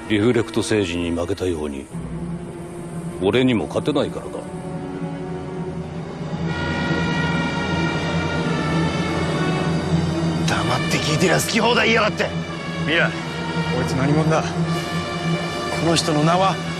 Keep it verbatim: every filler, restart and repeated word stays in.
リフレクト星人に負けたように俺にも勝てないからだ。 黙って聞いてりゃ好き放題言いやがって。 ミラ、こいつ何者だ？この人の名は